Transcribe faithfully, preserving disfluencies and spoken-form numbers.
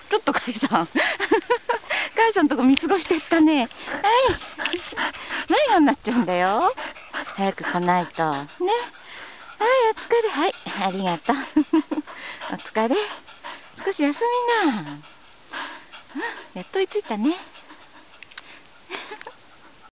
ちょっとカイさん。カイさんとこ見過ごしてったね。はい。迷子になっちゃうんだよ。早く来ないと。ね。はい、お疲れ。はい、ありがとう。お疲れ。少し休みな。うん、やっと追いついたね。